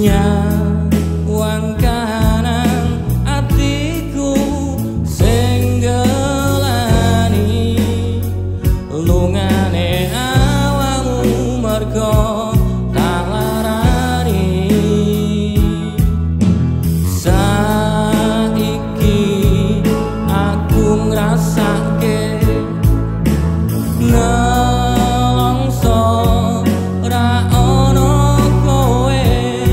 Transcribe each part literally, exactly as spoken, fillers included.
nyawang kahanan atiku sing ngelani lungane awakmu mergo tak larani. Saiki aku ngrasake nelongso ra ono kowe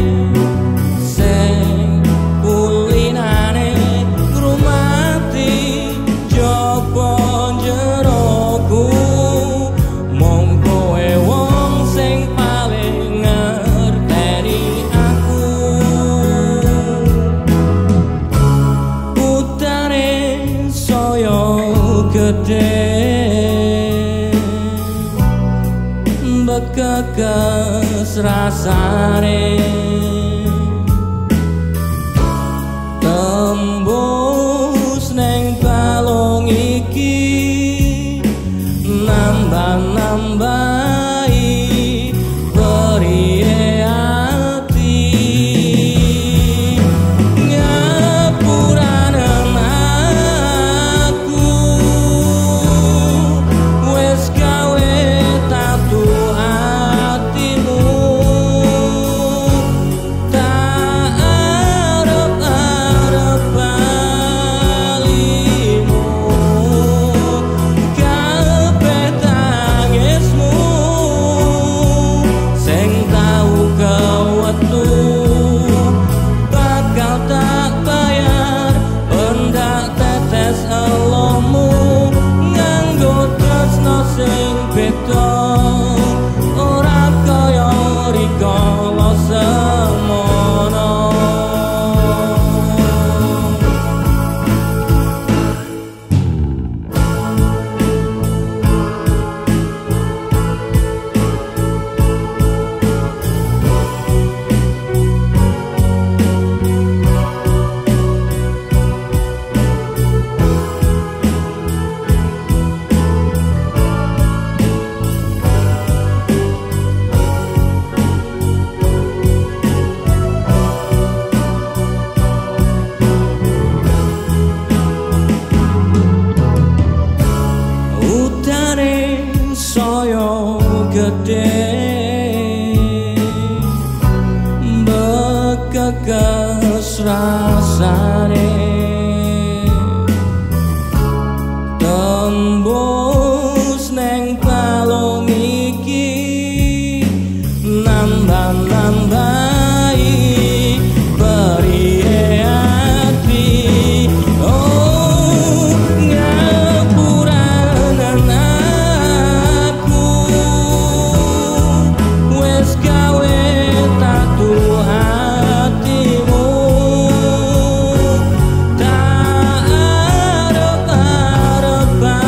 sing kulinane ngrumati jopo jeroku. Mong kowe wong sing paling ngerteni aku. Utane saya gede bekekas rasane tembus neng balong iki nambah-nambahi perihe ati. Ngapuranen aku wis gawe tatu atimu, tak arep-arep balimu. Kabeh tangismu sing tau kewetu bakal tak bayar pendak tetes elomu nganggo tresno sing beda ora kaya rikala semono. Utane saya gede bekekas rasane tembus neng balong iki nambah-nambahi perihe ati. Oh ngapuranen aku wis gawe tatu hatimu, tak arep-arep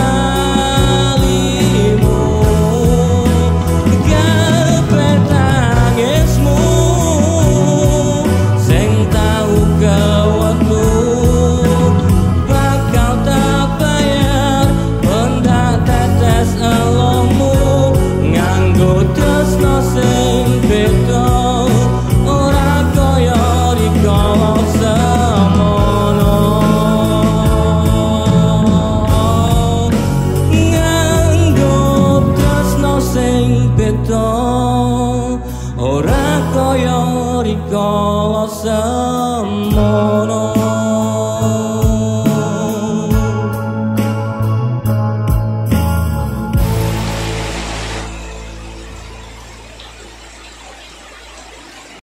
balimu. Kabeh tangismu sing tau kewetu bakal tak bayar pendak tetes elomu nganggo tresno sing beda ora kaya rikala semono. Nganggo tresno sing beda ora kaya rikala semono.